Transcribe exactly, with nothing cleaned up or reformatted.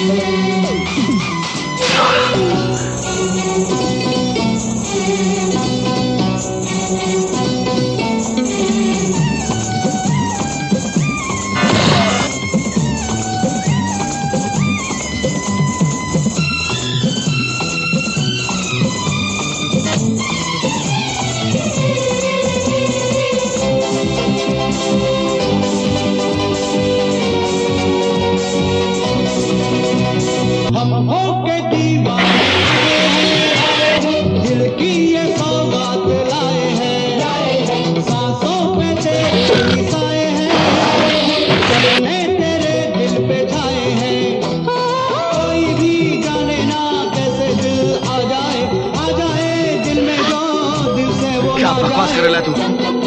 हम होके दीवाने दिल की ये सौगात लाए हैं, सांसों पे तेरे साए हैं, चलने तेरे दिल पे छाए हैं। कोई भी जाने ना कैसे दिल आ जाए, आ जाए दिल में जो दिल से वो क्या बकवास कर रहा है तू?